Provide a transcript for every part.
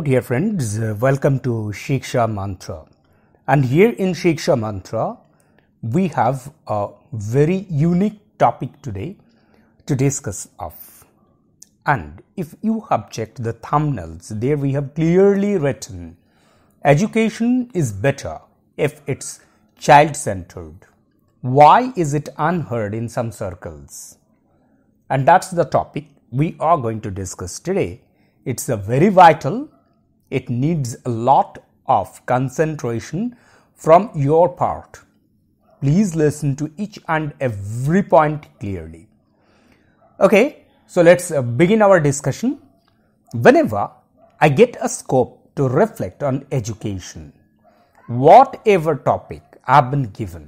dear friends, welcome to Shiksha Mantra. And here in Shiksha Mantra, we have a very unique topic today to discuss of. And if you have checked the thumbnails, there we have clearly written, education is better if it's child-centered. Why is it unheard in some circles? And that's the topic we are going to discuss today. It's a very vital. It needs a lot of concentration from your part. Please listen to each and every point clearly. Okay, so let's begin our discussion. Whenever I get a scope to reflect on education, whatever topic I've been given,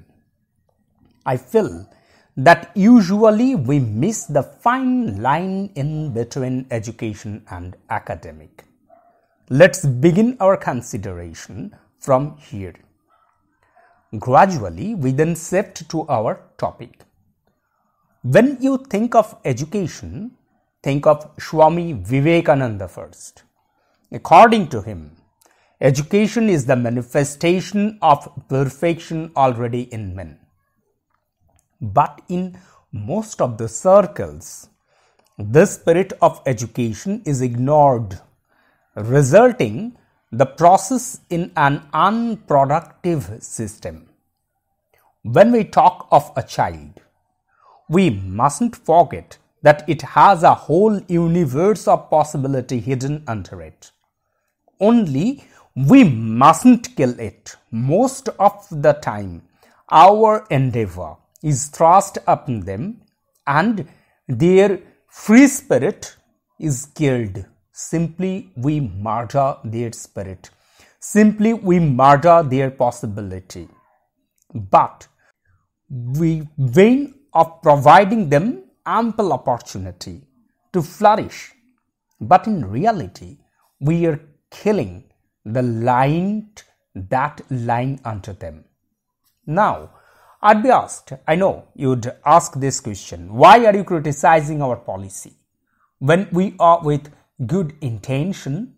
I feel that usually we miss the fine line in between education and academic. Let's begin our consideration from here. Gradually, we then shift to our topic. When you think of education, think of Swami Vivekananda first. According to him, education is the manifestation of perfection already in men. But in most of the circles, the spirit of education is ignored, resulting the process in an unproductive system. When we talk of a child, we mustn't forget that it has a whole universe of possibility hidden under it. Only we mustn't kill it. Most of the time, our endeavor is thrust upon them and their free spirit is killed. Simply we murder their spirit. Simply we murder their possibility. But we vain of providing them ample opportunity to flourish. But in reality, we are killing the light that lying unto them. Now, I'd be asked, I know you'd ask this question, why are you criticizing our policy when we are with good intention?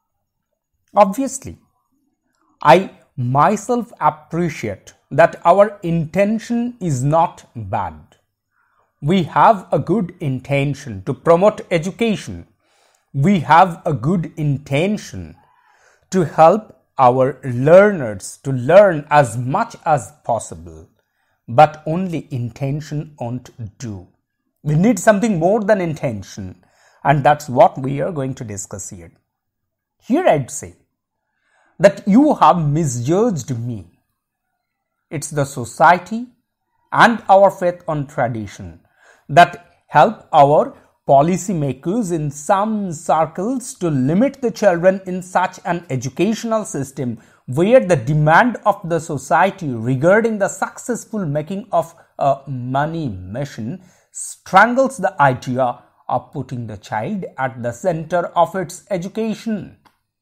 Obviously, I myself appreciate that our intention is not bad. We have a good intention to promote education. We have a good intention to help our learners to learn as much as possible. But only intention won't do. We need something more than intention, and that's what we are going to discuss here. Here I'd say that you have misjudged me. It's the society and our faith on tradition that help our policymakers in some circles to limit the children in such an educational system where the demand of the society regarding the successful making of a money machine strangles the idea of putting the child at the center of its education.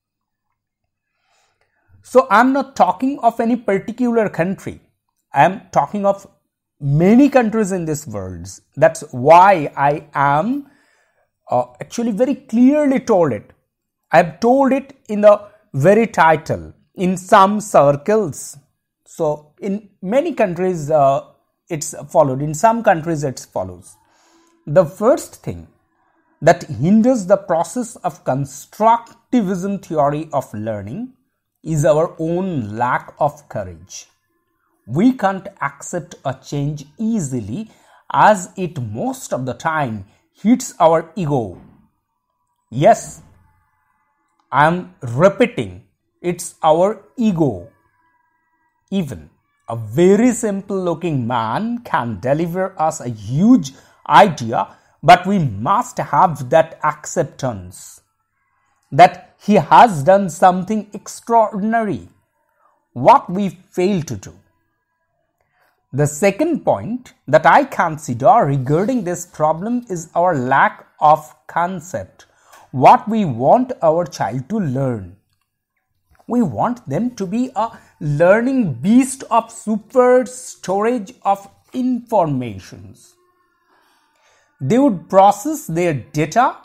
So I'm not talking of any particular country. I'm talking of many countries in this world. That's why I am actually very clearly told it. I've told it in the very title. In some circles. So in many countries it's followed. In some countries it follows. The first thing that hinders the process of constructivism theory of learning is our own lack of courage. We can't accept a change easily as it most of the time hits our ego. Yes, I am repeating. It's our ego. Even a very simple looking man can deliver us a huge idea, but we must have that acceptance that he has done something extraordinary. What we fail to do. The second point that I consider regarding this problem is our lack of concept. What we want our child to learn. We want them to be a learning beast of super storage of informations. They would process their data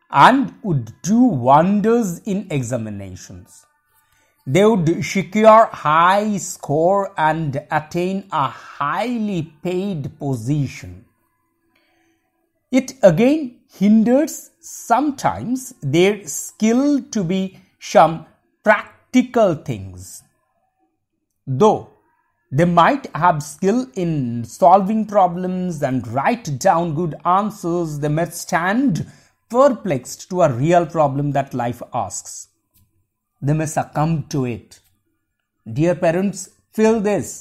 and would do wonders in examinations. They would secure high score and attain a highly paid position. It again hinders sometimes their skill to be some practical things. Though they might have skill in solving problems and write down good answers, they may stand perplexed to a real problem that life asks. They may succumb to it. Dear parents, feel this.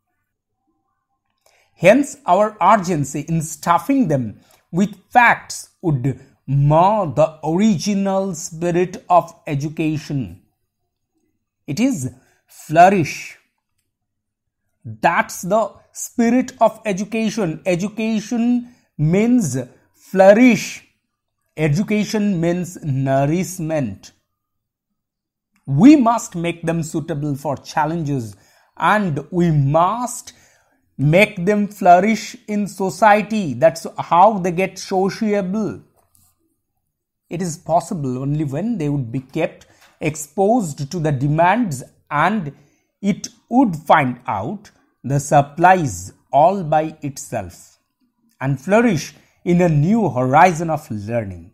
Hence, our urgency in stuffing them with facts would mar the original spirit of education. It is flourish. That's the spirit of education. Education means flourish. Education means nourishment. We must make them suitable for challenges, and we must make them flourish in society. That's how they get sociable. It is possible only when they would be kept exposed to the demands, and it would find out the supplies all by itself and flourish in a new horizon of learning.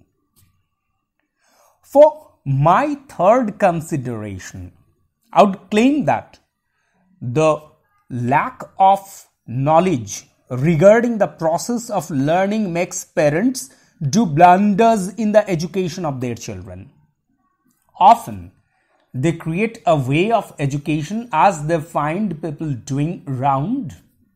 For my third consideration, I would claim that the lack of knowledge regarding the process of learning makes parents do blunders in the education of their children. Often, they create a way of education as they find people doing round.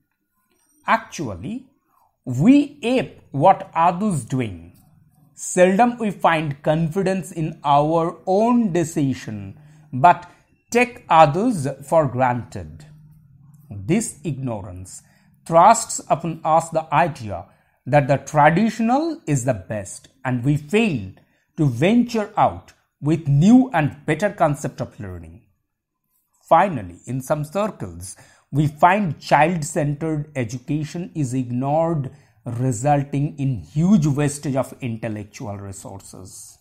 Actually, we ape what others doing. Seldom we find confidence in our own decision, but take others for granted. This ignorance thrusts upon us the idea that the traditional is the best, and we fail to venture out with new and better concept of learning. Finally, in some circles, we find child-centered education is ignored, resulting in huge wastage of intellectual resources.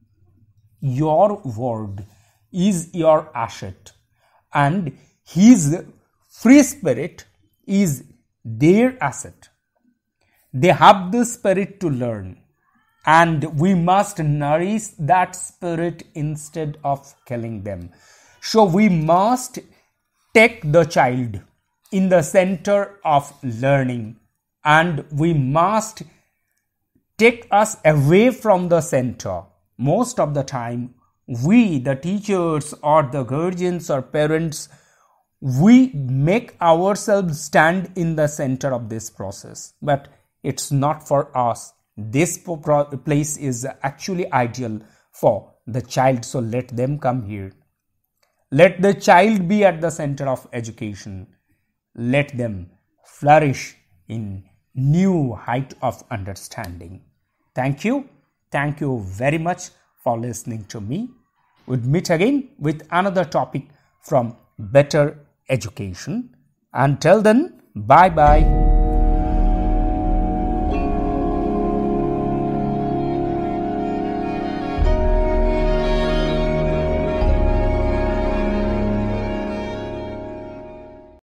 Your word is your asset, and his free spirit is their asset. They have the spirit to learn, and we must nourish that spirit instead of killing them. So we must take the child in the center of learning, and we must take us away from the center. Most of the time, we, the teachers or the guardians or parents, we make ourselves stand in the center of this process, but it's not for us. This place is actually ideal for the child, so let them come here. Let the child be at the center of education. Let them flourish in new height of understanding. Thank you. Thank you very much for listening to me. We'll meet again with another topic from Better Education. Until then, bye-bye.